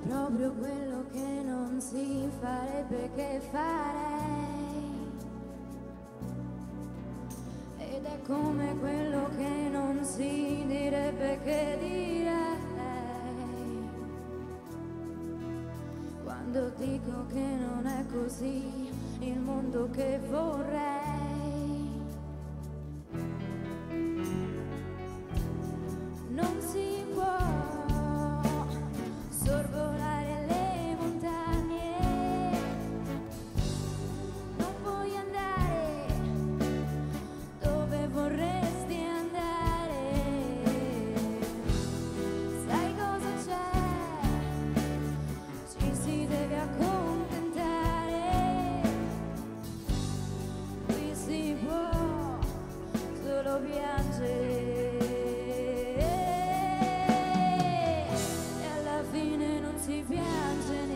proprio quello che non si farebbe che farei, ed è come quello che non si direbbe che direi, quando dico che non è così il mondo che vorrei. Non si può sorvolare le montagne, non puoi andare dove vorresti andare. Sai cosa c'è? Ci si deve accontentare. Qui si può solo piangere. Si piange